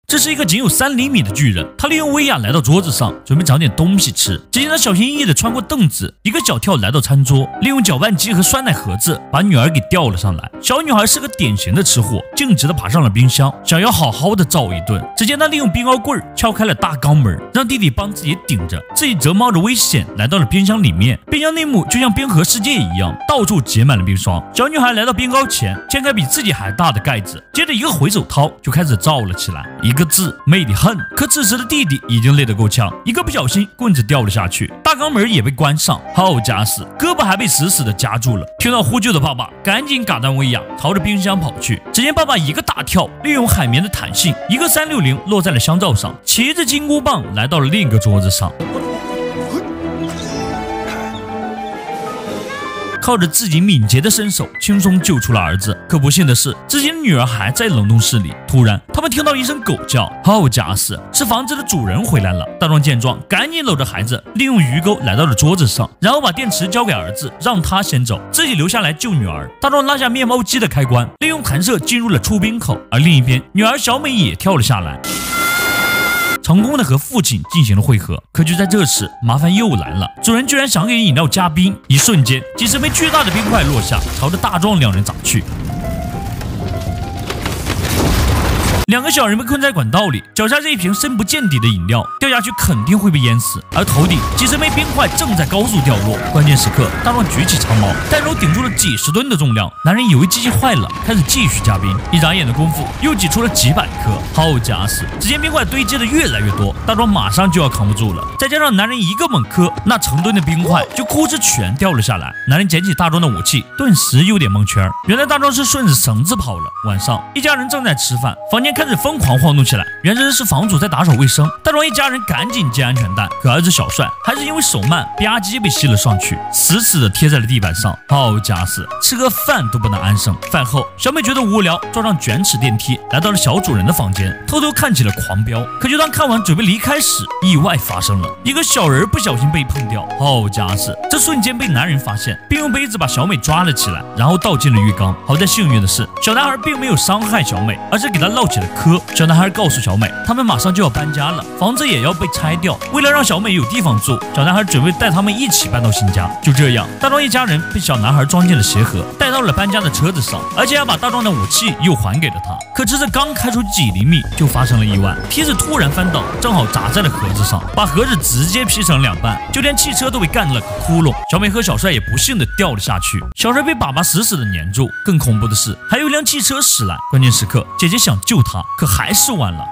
这是一个仅有3厘米的巨人，他利用威亚来到桌子上，准备找点东西吃。只见他小心翼翼地穿过凳子，一个小跳来到餐桌，利用搅拌机和酸奶盒子把女儿给吊了上来。小女孩是个典型的吃货，径直地爬上了冰箱，想要好好的造一顿。只见他利用冰糕棍敲开了大肛门，让弟弟帮自己顶着，自己则冒着危险来到了冰箱里面。冰箱内幕就像冰河世界一样，到处结满了冰霜。小女孩来到冰糕前，掀开比自己还大的盖子，接着一个回手掏就开始造了起来。一个字，美得很。可此时的弟弟已经累得够呛，一个不小心棍子掉了下去，大肛门也被关上，好家伙，胳膊还被死死的夹住了。听到呼救的爸爸赶紧嘎断威亚，朝着冰箱跑去。只见爸爸一个大跳，利用海绵的弹性，一个360落在了香皂上，骑着金箍棒来到了另一个桌子上。靠着自己敏捷的身手，轻松救出了儿子。可不幸的是，自己的女儿还在冷冻室里。突然，他们听到一声狗叫，好家伙，是房子的主人回来了。大壮见状，赶紧搂着孩子，利用鱼钩来到了桌子上，然后把电池交给儿子，让他先走，自己留下来救女儿。大壮拉下面包机的开关，利用弹射进入了出冰口，而另一边，女儿小美也跳了下来，成功的和父亲进行了会合。可就在这时，麻烦又来了，主人居然想给饮料加冰，一瞬间几十枚巨大的冰块落下，朝着大壮两人砸去。2个小人被困在管道里，脚下这一瓶深不见底的饮料掉下去肯定会被淹死，而头顶几十枚冰块正在高速掉落。关键时刻，大壮举起长矛，单手顶住了几十吨的重量。男人以为机器坏了，开始继续加冰，一眨眼的功夫又挤出了几百颗。好家伙，只见冰块堆积的越来越多，大壮马上就要扛不住了。再加上男人一个猛磕，那成吨的冰块就哭哧全掉了下来。男人捡起大壮的武器，顿时有点蒙圈，原来大壮是顺着绳子跑了。晚上，一家人正在吃饭，房间开始疯狂晃动起来，原来是房主在打扫卫生。大壮一家人赶紧系安全带，可儿子小帅还是因为手慢，吧唧被吸了上去，死死的贴在了地板上。好家伙，吃个饭都不能安生。饭后，小美觉得无聊，坐上卷尺电梯，来到了小主人的房间，偷偷看起了狂飙。可就当看完准备离开时，意外发生了，一个小人不小心被碰掉。好家伙，这瞬间被男人发现，并用杯子把小美抓了起来，然后倒进了浴缸。好在幸运的是，小男孩并没有伤害小美，而是给她烙起了磕。小男孩告诉小美，他们马上就要搬家了，房子也要被拆掉。为了让小美有地方住，小男孩准备带他们一起搬到新家。就这样，大壮一家人被小男孩装进了鞋盒，带到了搬家的车子上，而且要把大壮的武器又还给了他。可车子刚开出几厘米，就发生了意外，梯子突然翻倒，正好砸在了盒子上，把盒子直接劈成2半，就连汽车都被干了个窟窿。小美和小帅也不幸的掉了下去，小帅被爸爸死死的粘住。更恐怖的是，还有一辆汽车驶来，关键时刻，姐姐想救他，可还是晚了。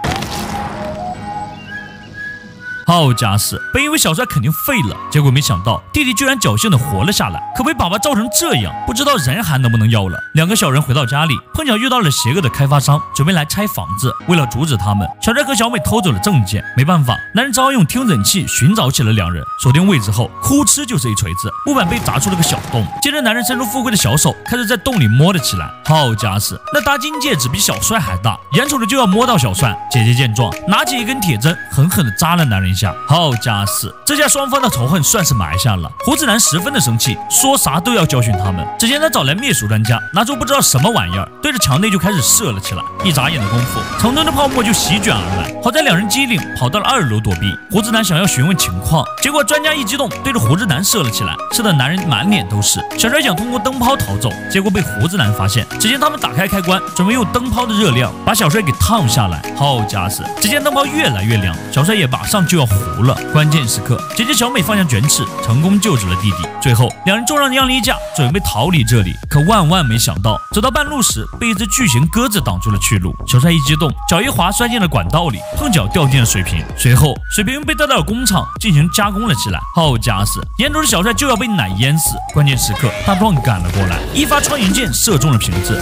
好家伙，本以为小帅肯定废了，结果没想到弟弟居然侥幸的活了下来，可被爸爸照成这样，不知道人还能不能要了。2个小人回到家里，碰巧遇到了邪恶的开发商，准备来拆房子。为了阻止他们，小帅和小美偷走了证件。没办法，男人只好用听诊器寻找起了2人。锁定位置后，哭哧就是一锤子，木板被砸出了个小洞。接着男人伸出富贵的小手，开始在洞里摸了起来。好家伙，那大金戒指比小帅还大，眼瞅着就要摸到小帅。姐姐见状，拿起一根铁针，狠狠地扎了男人一下。好家伙，这下双方的仇恨算是埋下了。胡子男十分的生气，说啥都要教训他们。只见他找来灭鼠专家，拿出不知道什么玩意儿，对着墙内就开始射了起来。一眨眼的功夫，成吨的泡沫就席卷而来。好在2人机灵，跑到了2楼躲避。胡子男想要询问情况，结果专家一激动，对着胡子男射了起来，射得男人满脸都是。小帅想通过灯泡逃走，结果被胡子男发现。只见他们打开开关，准备用灯泡的热量把小帅给烫下来。好家伙，只见灯泡越来越亮，小帅也马上就要糊了。关键时刻，姐姐小美放下卷尺，成功救出了弟弟。最后2人重让让了一架，准备逃离这里。可万万没想到，走到半路时被一只巨型鸽子挡住了去路。小帅一激动，脚一滑摔进了管道里，碰巧掉进了水瓶。随后水瓶被带到了工厂进行加工了起来。好家伙，眼瞅着小帅就要被奶淹死。关键时刻，大壮赶了过来，一发穿云箭射中了瓶子，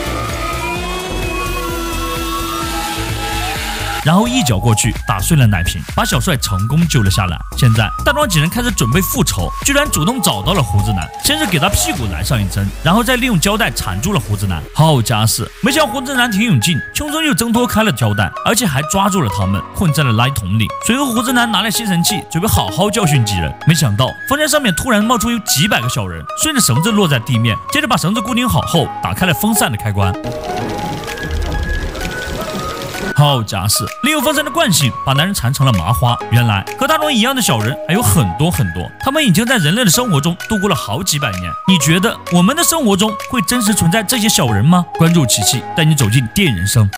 然后一脚过去打碎了奶瓶，把小帅成功救了下来。现在大壮几人开始准备复仇，居然主动找到了胡子男，先是给他屁股来上一针，然后再利用胶带缠住了胡子男。好家伙，没想到胡子男挺勇劲，轻松又挣脱开了胶带，而且还抓住了他们，困在了垃圾桶里。随后胡子男拿来吸尘器，准备好好教训几人。没想到房间上面突然冒出有几百个小人，顺着绳子落在地面，接着把绳子固定好后，打开了风扇的开关。 好家伙，利用风扇的惯性把男人缠成了麻花。原来和大龙一样的小人还有很多，他们已经在人类的生活中度过了好几百年。你觉得我们的生活中会真实存在这些小人吗？关注琪琪，带你走进电影人生。